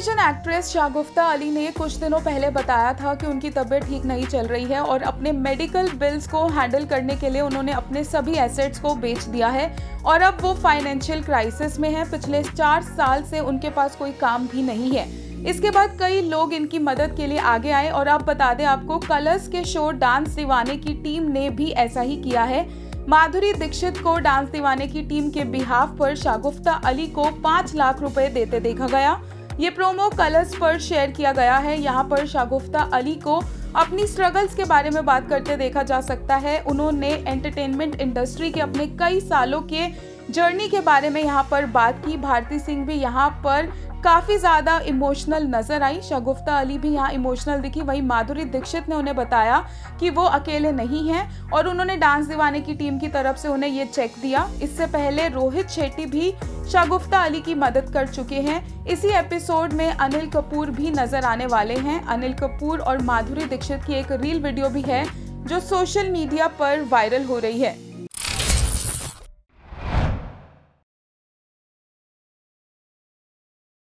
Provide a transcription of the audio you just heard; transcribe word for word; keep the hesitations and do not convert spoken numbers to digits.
Television actress शागुफ्ता Ali ने कुछ दिनों पहले बताया था कि उनकी तबीयत ठीक नहीं चल रही है और अपने मेडिकल बिल्स को हैंडल करने के लिए उन्होंने अपने सभी एसेट्स को बेच दिया है और अब वो फाइनेंशियल क्राइसिस में है। पिछले चार साल से उनके पास कोई काम भी नहीं है। इसके बाद कई लोग इनकी मदद के लिए आगे आए और अब बता दें आपको, कलर्स के शो डांस दीवाने की टीम ने भी ऐसा ही किया है। माधुरी दीक्षित को डांस दीवाने की टीम के बिहाफ पर शागुफ्ता अली को पाँच लाख रुपए देते देखा गया। ये प्रोमो कलर्स पर शेयर किया गया है। यहाँ पर शागुफ्ता अली को अपनी स्ट्रगल्स के बारे में बात करते देखा जा सकता है। उन्होंने एंटरटेनमेंट इंडस्ट्री के अपने कई सालों के जर्नी के बारे में यहाँ पर बात की। भारती सिंह भी यहाँ पर काफ़ी ज़्यादा इमोशनल नजर आई। शागुफ्ता अली भी यहाँ इमोशनल दिखी। वहीं माधुरी दीक्षित ने उन्हें बताया कि वो अकेले नहीं हैं और उन्होंने डांस दीवाने की टीम की तरफ से उन्हें ये चेक दिया। इससे पहले रोहित शेट्टी भी शागुफ्ता अली की मदद कर चुके हैं। इसी एपिसोड में अनिल कपूर भी नजर आने वाले हैं। अनिल कपूर और माधुरी दीक्षित की एक रील वीडियो भी है जो सोशल मीडिया पर वायरल हो रही है।